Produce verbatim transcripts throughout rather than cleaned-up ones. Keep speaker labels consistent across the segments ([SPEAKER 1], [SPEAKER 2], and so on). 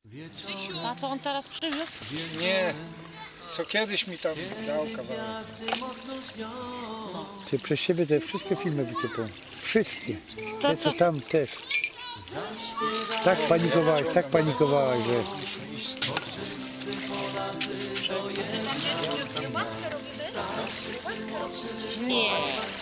[SPEAKER 1] A co on teraz przywiózł?
[SPEAKER 2] Nie, co kiedyś mi tam dał kawałek.
[SPEAKER 3] Ty przez siebie te wszystkie filmy wyciepą. Wszystkie.
[SPEAKER 1] To
[SPEAKER 3] Te co
[SPEAKER 1] co?
[SPEAKER 3] tam też. Tak panikowałeś, tak panikowałeś, że...
[SPEAKER 1] Nie.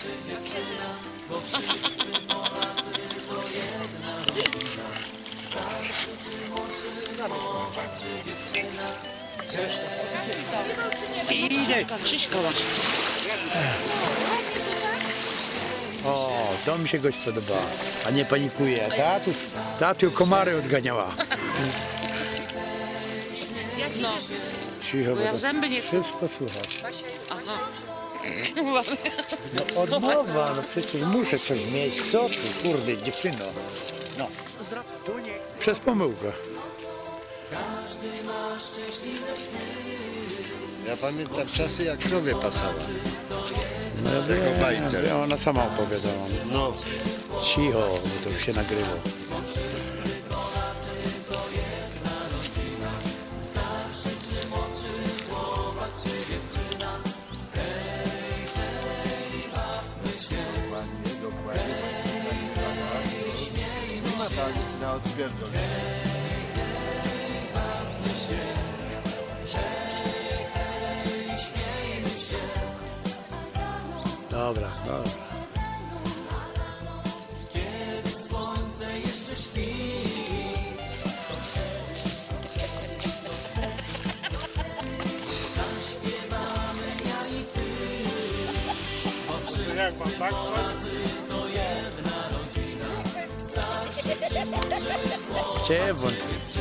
[SPEAKER 3] Idę.
[SPEAKER 1] Krzyśko masz.
[SPEAKER 3] O, to mi się gość podobała. A nie panikuje. Tatu, tatu komary odganiała.
[SPEAKER 1] No.
[SPEAKER 3] Cicho,
[SPEAKER 1] Bo ja
[SPEAKER 3] bo
[SPEAKER 1] w zęby nie chcę.
[SPEAKER 3] wszystko słychać.
[SPEAKER 1] Aha.
[SPEAKER 3] No odmowa, no przecież muszę coś mieć. Co ty, kurde, dziewczyno. No. Tu nie. Przez pomyłkę.
[SPEAKER 4] Ja pamiętam czasy, jak krowie pasała.
[SPEAKER 3] No ja
[SPEAKER 4] Tego
[SPEAKER 3] wiem,
[SPEAKER 4] bajter.
[SPEAKER 3] wiem, ona sama opowiadała.
[SPEAKER 4] No,
[SPEAKER 3] Cicho, bo to już się nagrywa.
[SPEAKER 4] dokładnie, dokładnie. Nie ma tak na odpierdol.
[SPEAKER 3] Dobra, dobra.
[SPEAKER 2] Jak mam tak
[SPEAKER 3] Cię bądź.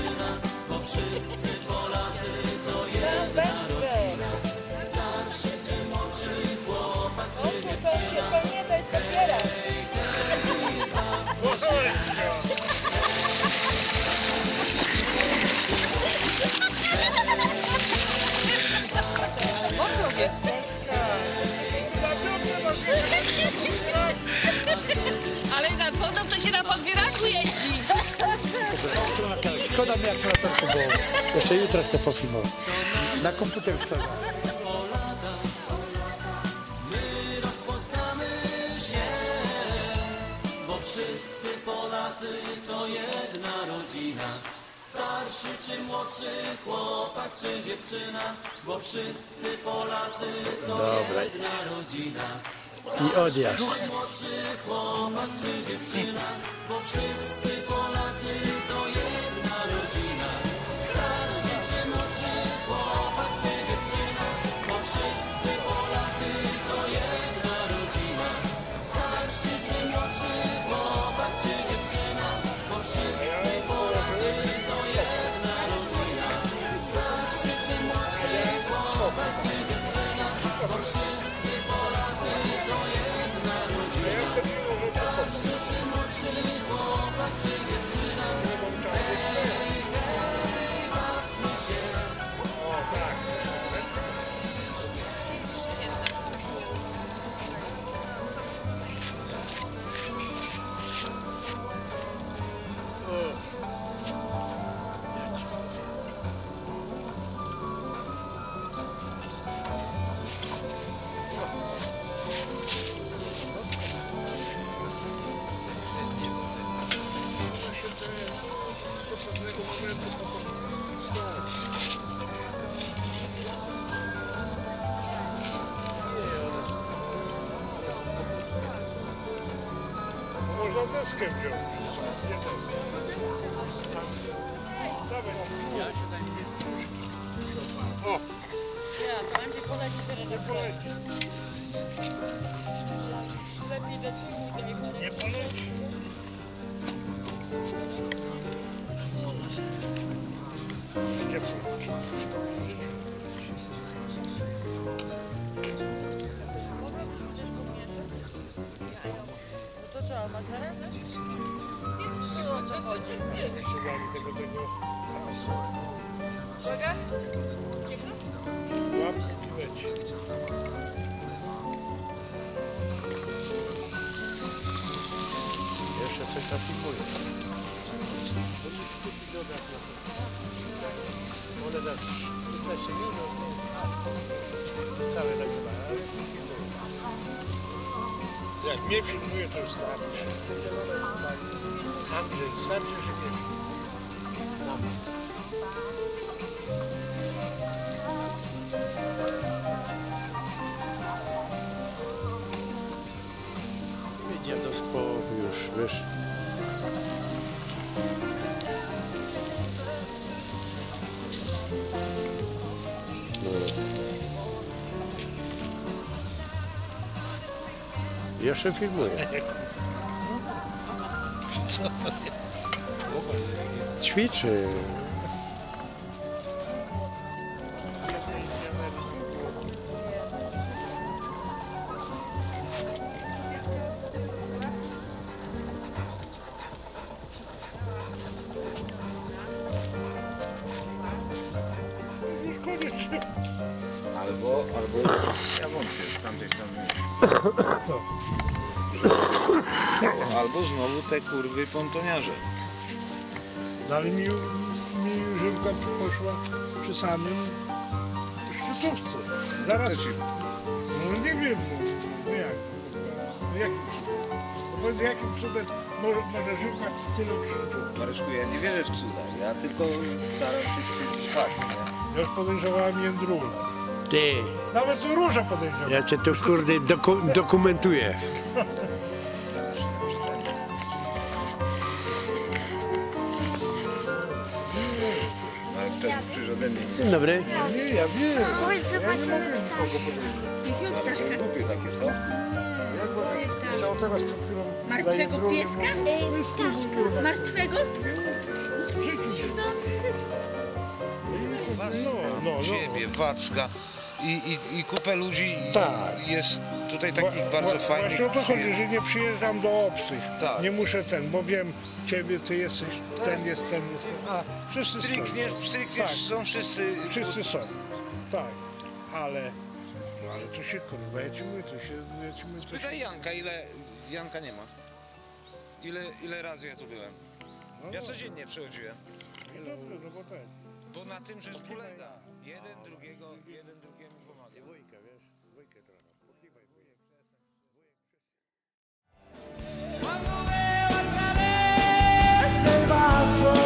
[SPEAKER 1] Ale nad wodą to się na podbieraku jeździ.
[SPEAKER 3] Szkoda mi jak na to było. Jeszcze jutro chcę pofilmować. Na komputer wczoraj.
[SPEAKER 5] Wszyscy Polacy to jedna rodzina. Starszy czy młodszy chłopak czy dziewczyna, bo wszyscy Polacy to
[SPEAKER 3] Dobra.
[SPEAKER 5] jedna rodzina.
[SPEAKER 3] I odjazd.
[SPEAKER 5] Młodszy chłopak czy dziewczyna, bo wszyscy Polacy to jedna rodzina. Starszy czy młodszy chłopak czy dziewczyna, bo wszyscy Polacy to jedna rodzina. Starszy czy młodszy chłopak czy dziewczyna, bo wszyscy Polacy to jedna rodzina. Starszy czy młodszy chłopak czy dziewczyna, bo wszyscy Polacy to jedna rodzina. Starszy czy młodszy chłopak czy dziewczyna, hej, hej, bawmy się.
[SPEAKER 2] Można deskę wziąć. Nie deskę. Dawaj. O,
[SPEAKER 6] Ja, to będzie poleci teraz na poleci. Lepiej do tyłu daj parę.
[SPEAKER 2] nie poleci. Nie poleci.
[SPEAKER 6] No to co, ma zaraz? Nie o co chodzi.
[SPEAKER 2] Jeszcze dali tego, tego.
[SPEAKER 6] Uwaga.
[SPEAKER 2] Łap i leci.
[SPEAKER 4] jeszcze coś zapikuję.
[SPEAKER 2] To jest dodać na to.
[SPEAKER 3] One też piętnaście minut, całe nagrywane, ale jak mnie filmuje, to już starczy. Andrzej, starczy, że mnie nie do spokoju już, wiesz. Jeszcze filmuję. Ćwiczy.
[SPEAKER 7] Albo, albo ja wątpię z tamtej strony. Albo znowu te kurwy pontoniarze.
[SPEAKER 3] No ale mi, mi Żywka poszła przy samym szczytówce. Zaraz. No nie wiem, no jak. No jakim cudem? No jakim cudem może, może Żywka tyle szczytówki?
[SPEAKER 7] Mareczku, ja nie wierzę w cuda, ja tylko staram się stwierdzić fakt, nie?
[SPEAKER 3] Ja już podejrzewałem Jędrula.
[SPEAKER 8] Ty,
[SPEAKER 3] Nawet Róża podejrzewałem.
[SPEAKER 8] ja cię tu kurde doku dokumentuję.
[SPEAKER 7] No ale wtedy przecież ode mnie nie.
[SPEAKER 8] Dzień dobry.
[SPEAKER 3] Nie, ja wiem.
[SPEAKER 9] Chodź,
[SPEAKER 3] Ja nie
[SPEAKER 9] zobaczymy
[SPEAKER 3] mogę nikogo podejrzewać.
[SPEAKER 1] Jakiego
[SPEAKER 7] Ale to
[SPEAKER 1] ptaszka?
[SPEAKER 7] jest głupie takie, co?
[SPEAKER 3] Ja go chciał teraz przed chwilą...
[SPEAKER 1] Martwego
[SPEAKER 3] za Jędrulem,
[SPEAKER 1] pieska?
[SPEAKER 3] mówię,
[SPEAKER 9] Ej,
[SPEAKER 3] "Weź tu,
[SPEAKER 9] ptaszka.
[SPEAKER 3] kurwa".
[SPEAKER 1] Martwego?
[SPEAKER 7] Was,
[SPEAKER 3] No, no, no.
[SPEAKER 7] ciebie, Wacka i, i, i kupę ludzi
[SPEAKER 3] Tak.
[SPEAKER 7] jest tutaj
[SPEAKER 3] Wła-
[SPEAKER 7] takich bardzo
[SPEAKER 3] wła-
[SPEAKER 7] fajnych.
[SPEAKER 3] Właśnie o to chodzi, że nie przyjeżdżam do obcych.
[SPEAKER 7] Tak.
[SPEAKER 3] Nie muszę ten, bo wiem ciebie, ty jesteś, ten jest, ten jest, ten. A, wszyscy są.
[SPEAKER 7] Strykniesz, strykniesz,
[SPEAKER 3] Tak.
[SPEAKER 7] są wszyscy.
[SPEAKER 3] Wszyscy są. Tak. Ale, no ale to się kurwa, ja ci mówię, to się, ja ci mówię, to się...
[SPEAKER 7] Spytaj Janka, ile. Janka nie ma. Ile, ile razy ja tu byłem?
[SPEAKER 3] No,
[SPEAKER 7] Ja
[SPEAKER 3] no,
[SPEAKER 7] codziennie przechodziłem.
[SPEAKER 3] no dobrze, no bo ten.
[SPEAKER 7] Bo na tym rzecz polega. Jeden drugiego, jeden drugiemu pomaga.
[SPEAKER 3] Wujka, wiesz, wujkę trochę. Pokiwaj wujek.
[SPEAKER 5] Cuando veo a través del vaso